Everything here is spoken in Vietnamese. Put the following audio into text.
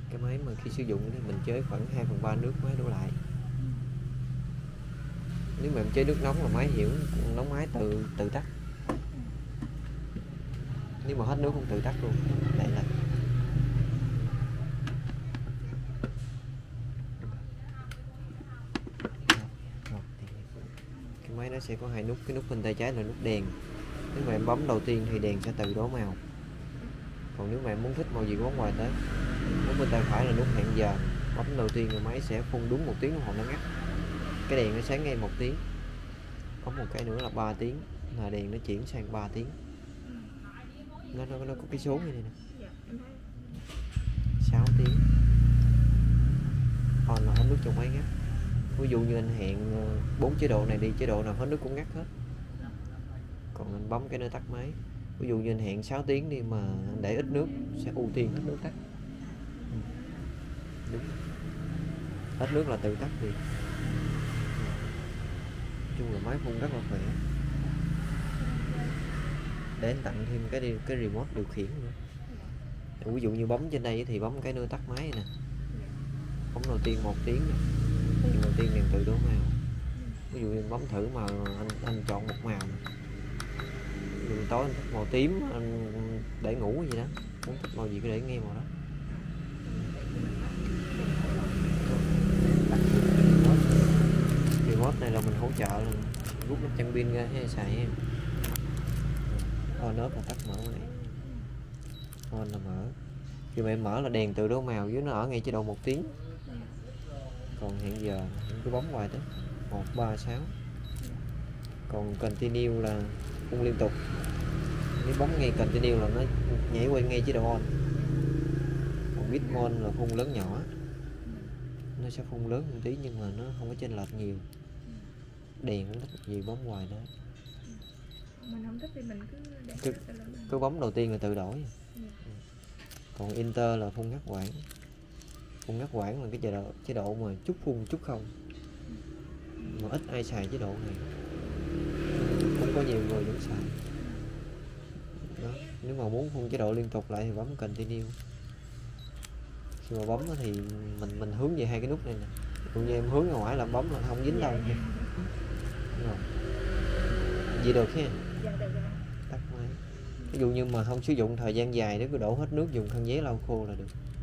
Cái máy mà khi sử dụng thì mình chế khoảng 2/3 nước máy đổ lại. Nếu mà em chế nước nóng là máy hiểu nóng máy tự tắt. Nếu mà hết nước cũng tự tắt luôn. Đây là cái máy nó sẽ có hai nút. Cái nút bên tay trái là nút đèn. Nếu mà em bấm đầu tiên thì đèn sẽ tự đổ màu. Còn nếu mà em muốn thích màu gì bấm ngoài tới, nút bên tay phải là nút hẹn giờ. Bấm đầu tiên rồi máy sẽ phun đúng 1 tiếng đồng hồ nó ngắt. Cái đèn nó sáng ngay 1 tiếng. Bấm một cái nữa là 3 tiếng, là đèn nó chuyển sang 3 tiếng. Nó có cái số như này nè. 6 tiếng. On là hết nước trong máy ngắt. Ví dụ như anh hẹn 4 chế độ này đi, chế độ nào hết nước cũng ngắt hết. Còn anh bấm cái nó tắt máy. Ví dụ như anh hẹn 6 tiếng đi mà anh để ít nước sẽ ưu tiên hết nước tắt. Đúng. Hết nước là tự tắt đi. Nói chung là máy phun rất là khỏe. Để anh tặng thêm cái remote điều khiển nữa. Ví dụ như bấm trên đây thì bấm cái nơ tắt máy nè. Bấm đầu tiên 1 tiếng nè. Đèn đầu tiên đèn tự đổ màu. Ví dụ như bấm thử màu anh chọn một màu nè. Ví dụ tối anh thích màu tím, anh để ngủ gì đó. Muốn thích màu gì cứ để nghe màu đó. Remote này là mình hỗ trợ là rút nắp chăn pin ra hay xài em. On off là tắt mở này. On là mở. Khi mà em mở là đèn tự đổ màu dưới nó ở ngay chế độ 1 tiếng. Còn hiện giờ em cứ bấm hoài tới 1, 3, 6. Còn continue là phun liên tục. Nếu bấm ngay continue là nó nhảy qua ngay chế độ on. Còn bit mode là phun lớn nhỏ. Nó sẽ phun lớn một tí nhưng mà nó không có chênh lệch nhiều. Đèn cũng thích gì bấm hoài đó. Mình không thích thì mình cứ bấm đầu tiên là tự đổi. Còn Inter là phun ngắt quãng. Phun ngắt quãng là cái chế độ mà chút phun chút không. Mà ít ai xài chế độ này. Không có nhiều người vẫn xài. Đó. Nếu mà muốn phun chế độ liên tục lại thì bấm continue. Khi mà bấm thì mình hướng về hai cái nút này nè. Cũng như em hướng ra ngoài là bấm là không dính đâu. Vậy được ha. Tắt máy. Ví dụ như mà không sử dụng thời gian dài để cứ đổ hết nước dùng khăn giấy lau khô là được.